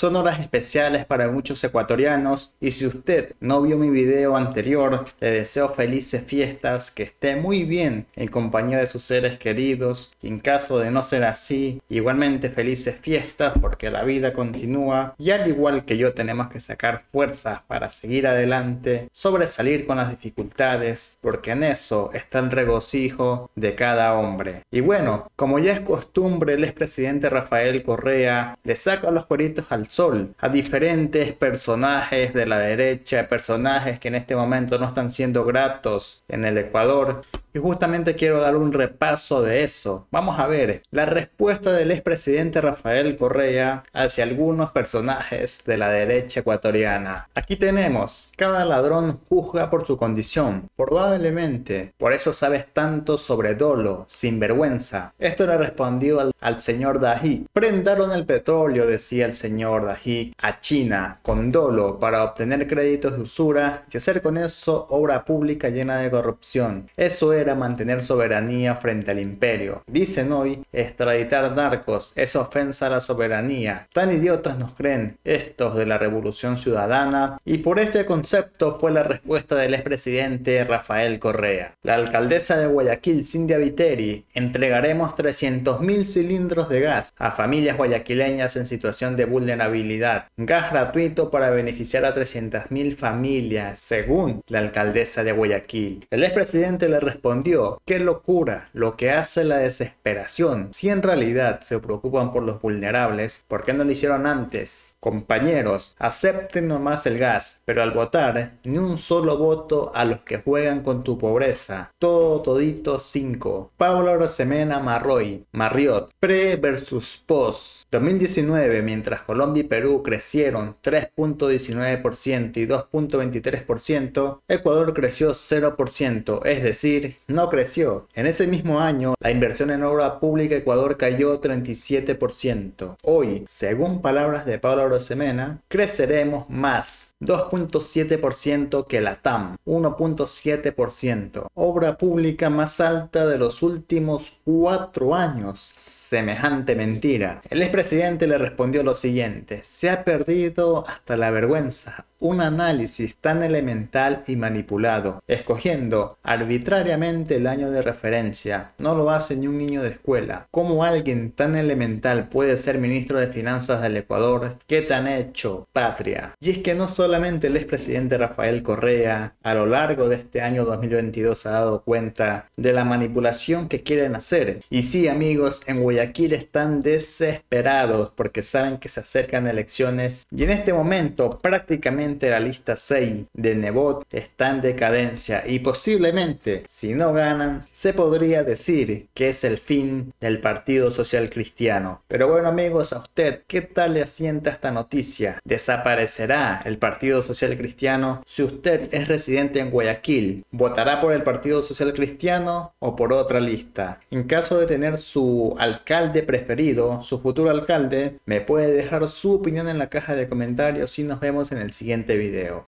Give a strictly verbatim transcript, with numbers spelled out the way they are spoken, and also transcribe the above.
son horas especiales para muchos ecuatorianos y si usted no vio mi video anterior, le deseo felices fiestas, que esté muy bien en compañía de sus seres queridos y en caso de no ser así, igualmente felices fiestas porque la vida continúa y al igual que yo tenemos que sacar fuerzas para seguir adelante, sobresalir con las dificultades porque en eso está el regocijo de cada hombre. Y bueno, como ya es costumbre, el expresidente Rafael Correa le saca los cueritos al sol a diferentes personajes de la derecha, personajes que en este momento no están siendo gratos en el Ecuador. Y justamente quiero dar un repaso de eso. Vamos a ver la respuesta del expresidente Rafael Correa hacia algunos personajes de la derecha ecuatoriana. Aquí tenemos, cada ladrón juzga por su condición. Probablemente, por eso sabes tanto sobre dolo, sinvergüenza. Esto le respondió al, al señor Dají. Prendaron el petróleo, decía el señor Dají, a China con dolo para obtener créditos de usura y hacer con eso obra pública llena de corrupción. Eso es era mantener soberanía frente al imperio. Dicen hoy, extraditar narcos es ofensa a la soberanía. Tan idiotas nos creen estos de la Revolución Ciudadana y por este concepto fue la respuesta del expresidente Rafael Correa. La alcaldesa de Guayaquil, Cindia Viteri, entregaremos trescientos mil cilindros de gas a familias guayaquileñas en situación de vulnerabilidad. Gas gratuito para beneficiar a trescientas mil familias, según la alcaldesa de Guayaquil. El expresidente le respondió: qué locura lo que hace la desesperación. Si en realidad se preocupan por los vulnerables, ¿por qué no lo hicieron antes? Compañeros, acepten nomás el gas, pero al votar, ni un solo voto a los que juegan con tu pobreza. Todo todito cinco. Pablo Arosemena Marroy, Marriott, pre versus post. dos mil diecinueve, mientras Colombia y Perú crecieron tres punto diecinueve por ciento y dos punto veintitrés por ciento, Ecuador creció cero por ciento, es decir, no creció. En ese mismo año, la inversión en obra pública Ecuador cayó treinta y siete por ciento. Hoy, según palabras de Pablo Arosemena, creceremos más, dos punto siete por ciento que la T A M, uno punto siete por ciento. Obra pública más alta de los últimos cuatro años. Semejante mentira. El expresidente le respondió lo siguiente: se ha perdido hasta la vergüenza. Un análisis tan elemental y manipulado, escogiendo arbitrariamente el año de referencia. No lo hace ni un niño de escuela. ¿Cómo alguien tan elemental puede ser ministro de Finanzas del Ecuador? ¿Qué tan hecho, patria? Y es que no solamente el expresidente Rafael Correa a lo largo de este año dos mil veintidós ha dado cuenta de la manipulación que quieren hacer. Y sí, amigos, en Guayaquil están desesperados porque saben que se acercan elecciones y en este momento prácticamente la lista seis de Nebot está en decadencia y posiblemente, si no ganan, se podría decir que es el fin del Partido Social Cristiano. Pero bueno, amigos, a usted, ¿qué tal le asienta esta noticia? ¿Desaparecerá el Partido Social Cristiano? Si usted es residente en Guayaquil, ¿votará por el Partido Social Cristiano o por otra lista? En caso de tener su alcalde preferido, su futuro alcalde, me puede dejar su opinión en la caja de comentarios y nos vemos en el siguiente video.